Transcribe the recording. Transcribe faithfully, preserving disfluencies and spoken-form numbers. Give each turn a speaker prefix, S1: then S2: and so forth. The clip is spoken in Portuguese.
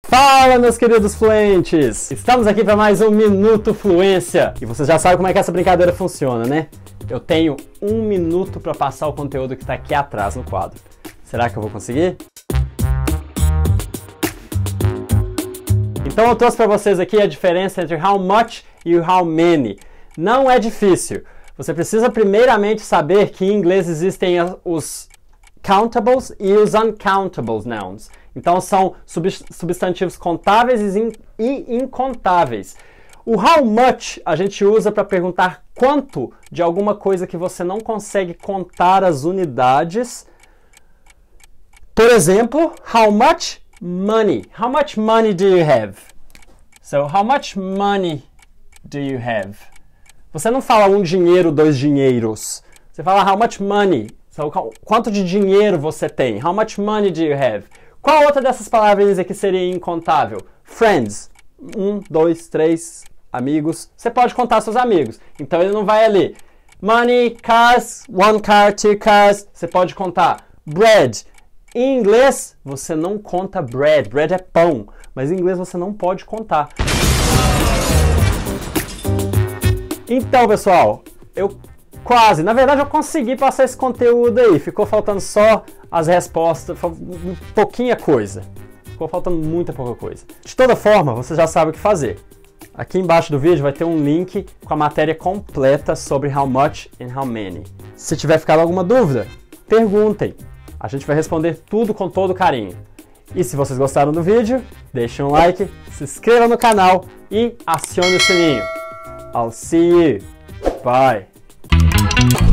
S1: Fala, meus queridos fluentes! Estamos aqui para mais um Minuto Fluência. E você já sabe como é que essa brincadeira funciona, né? Eu tenho um minuto para passar o conteúdo que está aqui atrás no quadro. Será que eu vou conseguir? Então eu trouxe para vocês aqui a diferença entre how much e o how many. Não é difícil. Você precisa primeiramente saber que em inglês existem os countables e os uncountables nouns. Então são substantivos contáveis e incontáveis. O how much a gente usa para perguntar quanto de alguma coisa que você não consegue contar as unidades. Por exemplo, how much money? How much money do you have? So, how much money do you have? Você não fala um dinheiro, dois dinheiros. Você fala how much money? So, quanto de dinheiro você tem? How much money do you have? Qual outra dessas palavras aqui seria incontável? Friends. Um, dois, três amigos. Você pode contar seus amigos. Então ele não vai ali. Money, cars, one car, two cars. Você pode contar. Bread. Em inglês, você não conta bread. Bread é pão. Mas em inglês você não pode contar. Então, pessoal, eu quase, na verdade eu consegui passar esse conteúdo aí. Ficou faltando só as respostas, pouquinha coisa. Ficou faltando muita pouca coisa. De toda forma, você já sabe o que fazer. Aqui embaixo do vídeo vai ter um link com a matéria completa sobre how much and how many. Se tiver ficado alguma dúvida, perguntem. A gente vai responder tudo com todo carinho. E se vocês gostaram do vídeo, deixem um like, se inscrevam no canal e acione o sininho. I'll see you. Bye.